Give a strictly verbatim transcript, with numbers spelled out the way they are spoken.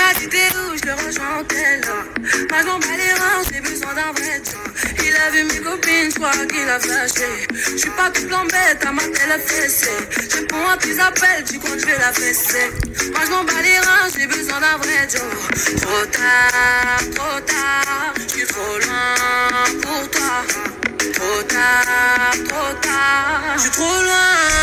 m'a dit t'es où, je le rejoins en tel là. Moi je m'en bats les reins, j'ai besoin d'un vrai job. Il a vu mes copines, je crois qu'il a flashé. Je suis pas toute l'embête, à ma telle fessée. Je réponds à tes appels, tu crois que je vais la fesser. Moi je m'en bats les reins, j'ai besoin d'un vrai job. Trop tard, trop tard, je suis trop loin pour toi. Trop tard, trop tard, je suis trop loin.